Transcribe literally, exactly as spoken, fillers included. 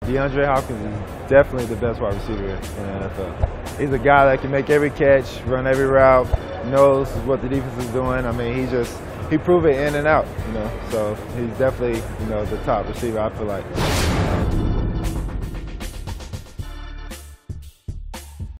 DeAndre Hopkins is definitely the best wide receiver in the N F L. He's a guy that can make every catch, run every route, knows what the defense is doing. I mean, he just, he proved it in and out, you know. So he's definitely, you know, the top receiver, I feel like.